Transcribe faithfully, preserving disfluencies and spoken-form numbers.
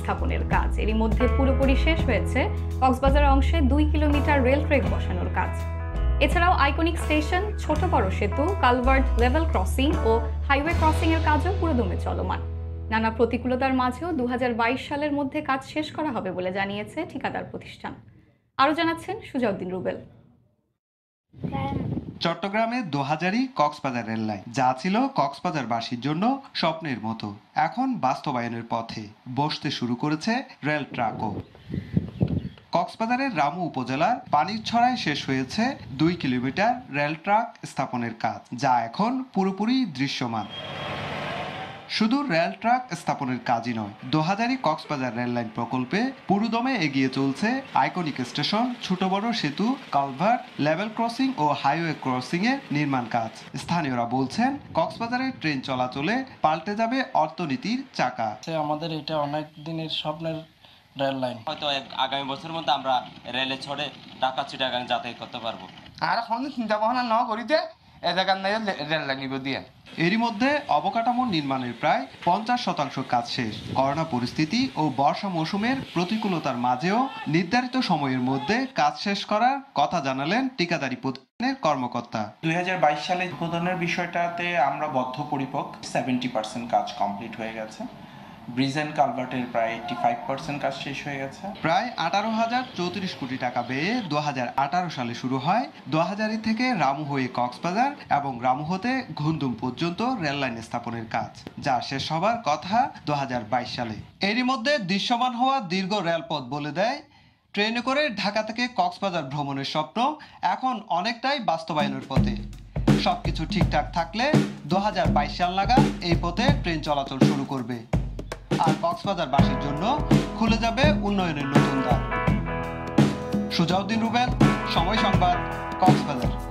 স্থাপনের কাজ। এরই মধ্যে পুরোপুরি শেষ হয়েছে কক্সবাজার অংশে দুই কিলোমিটার রেল ট্রেক বসানোর কাজ। এছাড়াও আইকনিক স্টেশন, ছোট বড় সেতু, কালভার্ট, লেভেল ক্রসিং ও হাইওয়ে ক্রসিং এর কাজও পুরোদমে চলমান। নানা প্রতিকূলতার মাঝেও দু হাজার বাইশ সালের মধ্যে কাজ শেষ করা হবে বলে জানিয়েছে ঠিকাদার প্রতিষ্ঠান। আরও জানাচ্ছেন সুজাউদ্দিন রুবেল। চট্টগ্রামে দোহাজারী কক্সবাজার রেল লাইন, যা ছিল কক্সবাজারবাসীর জন্য স্বপ্নের মতো, এখন বাস্তবায়নের পথে। বসতে শুরু করেছে রেল ট্র্যাকও। কক্সবাজারের রামু উপজেলার পানিরছড়ায় শেষ হয়েছে দুই কিলোমিটার রেল ট্র্যাক স্থাপনের কাজ, যা এখন পুরোপুরি দৃশ্যমান। শুধু রেল ট্র্যাক স্থাপনের কাজই নয়, দোহাজারী কক্সবাজার রেল লাইন প্রকল্পে পুরোদমে এগিয়ে চলছে আইকনিক স্টেশন, ছোট বড় সেতু, কালভার্ট, লেভেল ক্রসিং ও হাইওয়ে ক্রসিং এর নির্মাণ কাজ। স্থানীয়রা বলছেন, কক্সবাজারের ট্রেন চলাচলে পাল্টে যাবে অর্থনীতির চাকা। আমাদের এটা অনেক দিনের স্বপ্নের রেল লাইন। হয়তো আগামী বছরের মধ্যে আমরা রেলে চড়ে ঢাকা চিটাগাং যাতায়াত করতে পারবো। আর এখন চিন্তা ভাবনা ন করিতে এ জায়গার নাই রেল লাইন দিয়ে। এরই মধ্যে অবকাঠামো নির্মাণের প্রায় পঞ্চাশ শতাংশ কাজ শেষ। করোনা পরিস্থিতি ও বর্ষা মৌসুমের প্রতিকূলতার মাঝেও নির্ধারিত সময়ের মধ্যে কাজ শেষ করার কথা জানালেন ঠিকাদারি প্রতিষ্ঠানের কর্মকর্তা। দুই হাজার বাইশ সালে উদ্বোধনের বিষয়টাতে আমরা বদ্ধপরিপক। সেভেন্টি পার্সেন্ট কাজ কমপ্লিট হয়ে গেছে। ব্রিজ অ্যান্ড কালভার্টের প্রায় এইটটি ফাইভ পার্সেন্ট কাজ শেষ হয়ে গেছে। প্রায় আঠারো হাজার চৌত্রিশ কোটি টাকা ব্যয়ে দু হাজার আঠারো সালে শুরু হয় দোহাজারী থেকে রামু হয়ে কক্সবাজার এবং রামু হতে ঘুমদুম পর্যন্ত রেল লাইন স্থাপনের কাজ, যা শেষ হবার কথা দু হাজার বাইশ সালে। এরই মধ্যে দৃশ্যমান হওয়া দীর্ঘ রেলপথ বলে দেয়, ট্রেনে করে ঢাকা থেকে কক্সবাজার ভ্রমণের স্বপ্ন এখন অনেকটাই বাস্তবায়নের পথে। সবকিছু ঠিকঠাক থাকলে দু হাজার বাইশ সাল নাগাদ এই পথে ট্রেন চলাচল শুরু করবে, আর কক্সবাজারবাসীর জন্য খুলে যাবে উন্নয়নের নতুন দ্বার। সুজাউদ্দিন রুবেল, সময় সংবাদ, কক্সবাজার।